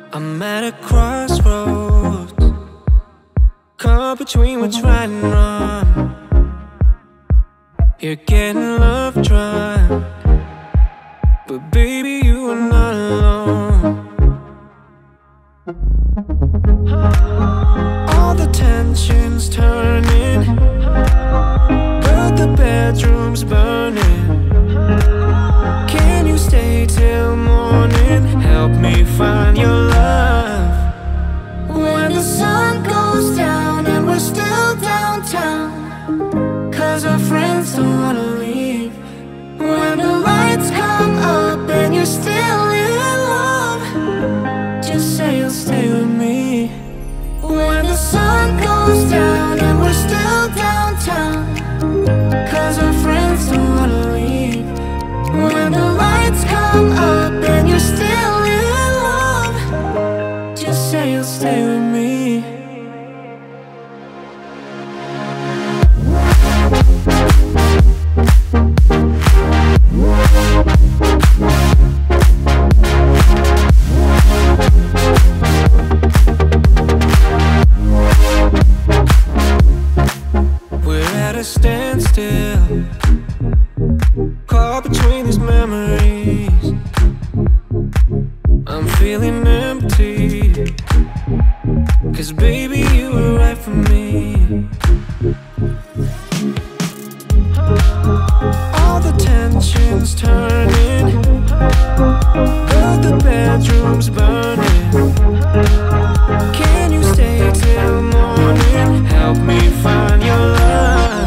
I'm at a crossroads, caught between what's right and wrong. You're getting love drunk, but baby, you are not alone. All the tension's turning, but the bedroom's burning. Can you stay till morning? Help me find your love. When the sun goes down and we're still downtown, 'cause our friends don't wanna leave. When the lights come up and you're still in love, just say you'll stay with me. When the sun goes down and we're still downtown, 'cause our friends don't wanna leave. When the lights come up and you're still in love, just say you'll stay with me. We're at a standstill, caught between these memories. I'm feeling empty, 'cause baby, you were right for me. All the tension's turning, but the bedroom's burning. Can you stay till morning? Help me find your love.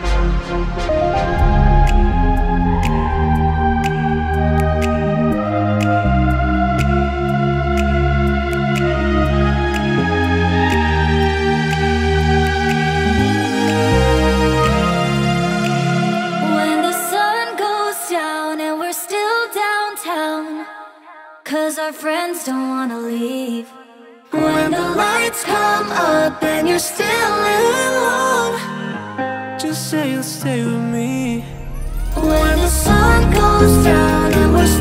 When the sun goes down and we're still downtown, 'cause our friends don't wanna leave. When the lights come up and you're still in love, Just say you'll stay with me. when the sun goes down and we're